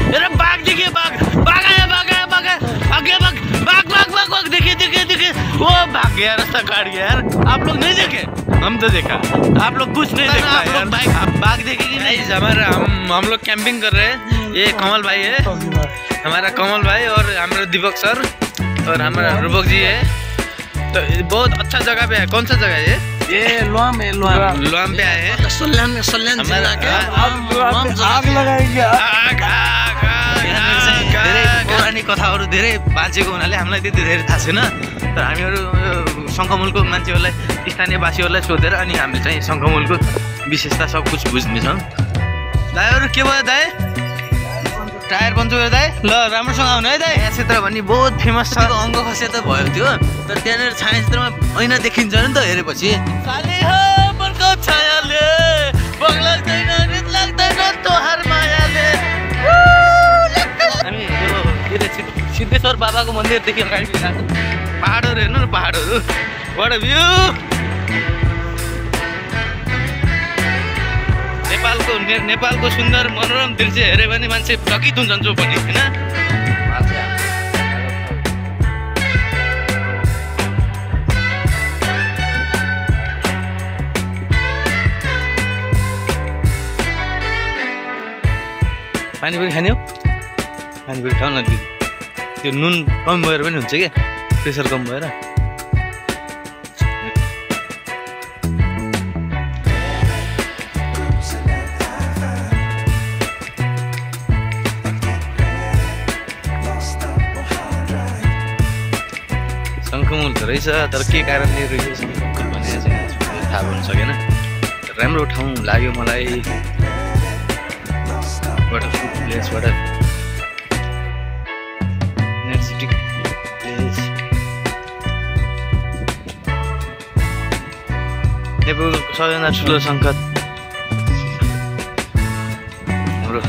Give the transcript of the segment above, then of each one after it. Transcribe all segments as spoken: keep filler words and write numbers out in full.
अरे बाघ देखिए, बाघ बाघ आया, बाघ आया, बाघ आया, आगे बाघ, बाघ बाघ बाघ बाघ देखिए देखिए देखिए, वो भाग गया, रास्ता काट गया यार। आप लोग नहीं देखे? हम तो देखा, आप लोग कुछ नहीं देखा यार। बाघ देखे कि नहीं? हमारा हम हम लोग कैंपिंग कर रहे हैं। ये कमल भाई है, हमारा कमल भाई, और हमारे दीपक सर और हमारा रूपक जी है। तो बहुत अच्छा जगह पे है। कौन सा जगह है ये? ये लोम है, लोम लोम पे आए हैं। सल्यान में, सल्यान जिला के आग लगाइयो। आग आग धेरै पौराणिक कथाहरू धेरै बाँचेको हुनाले हामीलाई त्यति धेरै थाहा छैन। तर हामीहरू सङ्खमुलको मान्छेहरूलाई, स्थानीयवासीहरूलाई सोधेर अनि हामीले चाहिँ सङ्खमुलको विशेषता सब कुछ बुझ्नेछौँ। दाइहरू के भयो दाइ? टायर पन्चर भयो दाइ? ल राम्रोसँग आउनु है दाइ। यहाँ क्षेत्र भन्ने बहुत फेमस छ। अङ्ग खसे त भयो त्यो, तर त्यहाँनिर छायाचित्रमा ऐना देखिन्छ नि त हेरेपछि। खाली हो मनको छायाले, बग लाग्दैन, रित लाग्दैन तोहार मायाले। हामी यो के रे सिद्धेश्वर बाबाको मन्दिरदेखि अगाडि गएको पहाडहरू हेर्नु न, पहाडहरू बडा भ्यू। नेपालको नेपालको सुन्दर मनोरम दृश्य हेऱ्यो भने मान्छे चकित हुन्छन् जो पनि, होइन? पानी पनि खाने हो? पानी पनि खाऊ न दिदी। त्यो नुन कम भएर पनि हुन्छ क्या, प्रेसर कम भएर। सङ्खमुल त रहेछ, तर के कारणले रहेछ सङ्खमुल भनेर चाहिँ थाहा हुन सकेन। राम्रो ठाउँ लाग्यो मलाई। What a food place, what a energetic place. नेपालको सबैभन्दा ठुलो सङ्कट हाम्रो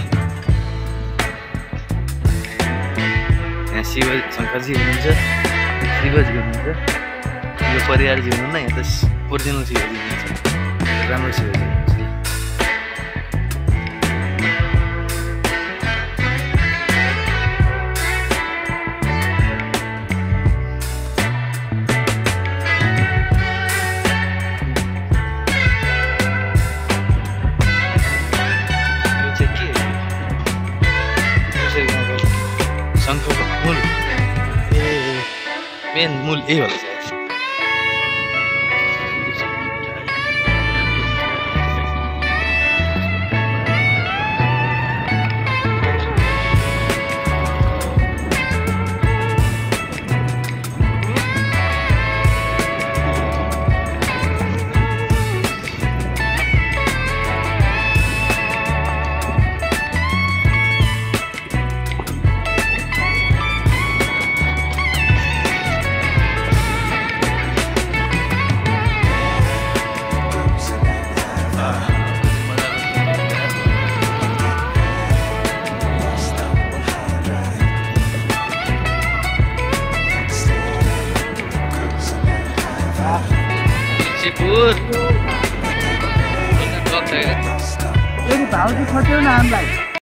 यहाँ शिव शङ्करजी हुनुहुन्छ, शिवजी हुनुहुन्छ, यो परिवारजी हुनुहुन्न। यहाँ त ओरिजिनल शिवजी हुनुहुन्छ, राम्रो शिवजी हुनुहुन्छ। शङ्खको मूल ए मेन मूल यही होला सायद। भाउजू खट्यो न हामीलाई।